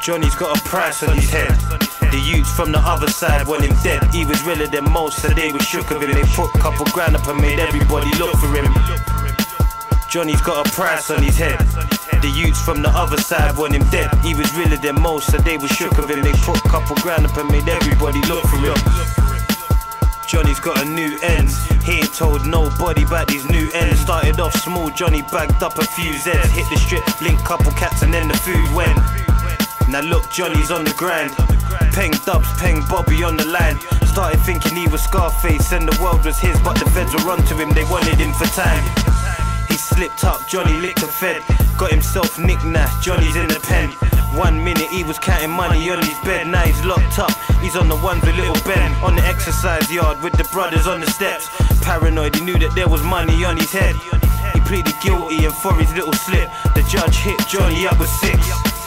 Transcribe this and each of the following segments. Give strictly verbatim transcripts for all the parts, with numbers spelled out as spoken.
Johnny's got a price on his head. The youths from the other side want him dead. He was realer than most, so they were shook of him. They put a couple grand up and made everybody look for him. Johnny's got a price on his head. The youths from the other side want him dead. He was realer than most, so they were shook of him. They put a couple grand up and made everybody look for him. Johnny's got a new ends. He ain't told nobody about these new ends. Started off small, Johnny bagged up a few Z's. Hit the strip, link couple cats and then the food went. Now look, Johnny's on the grind. Peng Dubs, Peng Bobby on the line. Started thinking he was Scarface and the world was his, but the feds were onto him, they wanted him for time. He slipped up, Johnny licked a fed. Got himself nicked now, Johnny's in the pen. One minute he was counting money on his bed, now he's locked up. He's on the ones with little Ben, on the exercise yard with the brothers on the steps. Paranoid, he knew that there was money on his head. He pleaded guilty and for his little slip, the judge hit Johnny up with six.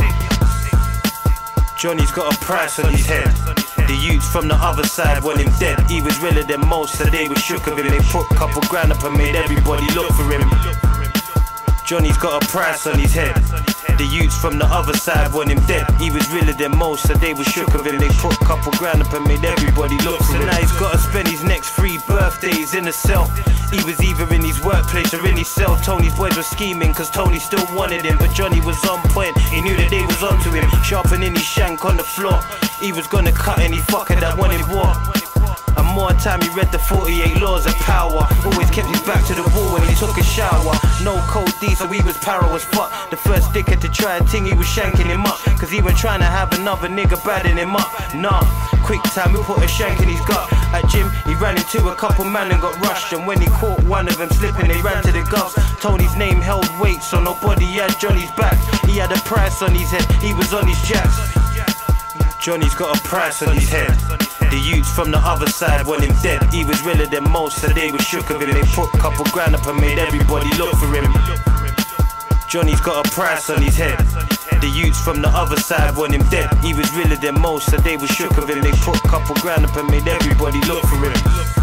Johnny's got a price on his head. The youths from the other side want him dead. He was realer than most, so they were shook of him. They put a couple grand up and made everybody look for him. Johnny's got a price on his head. The youths from the other side want him dead. He was realer than most, so they were shook of him. They put a couple grand up and made everybody look for him. So now he's gotta spend his next three birthdays in a cell. He was either in his workplace or in his cell. Tony's boys were scheming cause Tony still wanted him, but Johnny was on point, he knew that they was onto him. Sharpening his shank on the floor, he was gonna cut any fucker that wanted war. And more time he read the forty-eight laws of power. Always kept his back to the wall when he took a shower. No code D, so he was paro as fuck. The first dicker to try a ting, he was shanking him up, cause he went trying to have another nigga badding him up. Nah, quick time, we put a shank in his gut. At gym, he ran into a couple man and got rushed. And when he caught one of them slipping, they ran to the govs. Tony's name held weight, so nobody had Johnny's back. He had a price on his head, he was on his jacks. Johnny's got a price on his head. The youths from the other side want him dead. He was realer than most, so they were shook of him. They put a couple grand up and made everybody look for him. Johnny's got a price on his head. The youths from the other side want him dead. He was realer than most, so they were shook of him. They put a couple grand up and made everybody look for him.